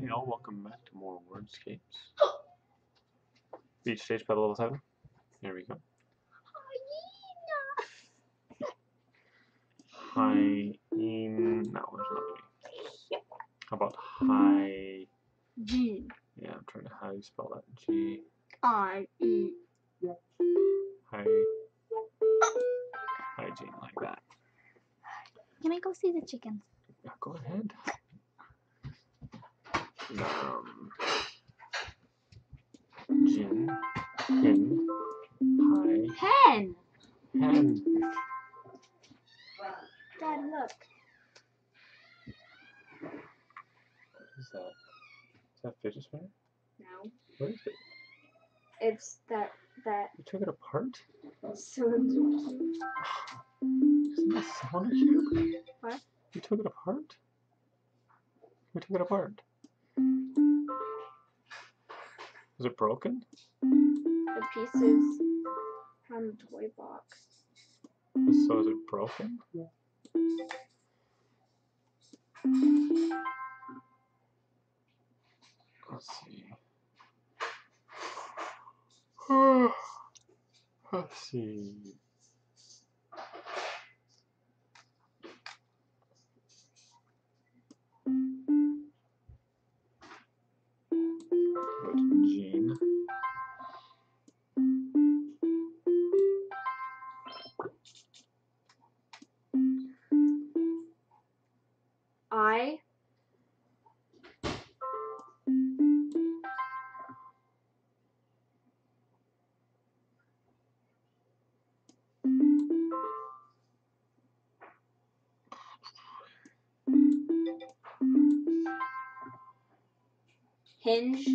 Hey all, welcome back to more Wordscapes. Beach stage Pebble level 7. There we go. Hyena. No, there's not any. How about high? G. Yeah, I'm trying to how you spell that. G. I-E. High. Hygiene, like that. Can I go see the chickens? Yeah, go ahead. Gin. Hin. High. Hen! Hen. Dad, look. What is that? Is that fidget spinner? No. What is it? It's that. You took it apart? Cylinder. Isn't that cylinder cube? What? You took it apart? Who took it apart? Was it broken? The pieces from the toy box. So is it broken? Yeah. Let's see. Let's see. With Jean. I. Hinge.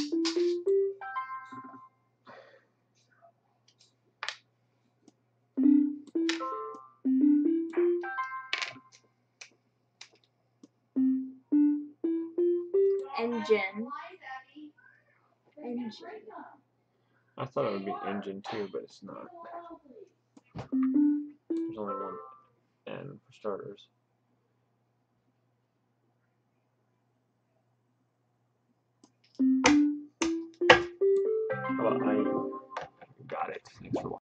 Engine. Engine. I thought it would be engine too, but it's not. There's only one N for starters. How about I got it? Thanks for watching.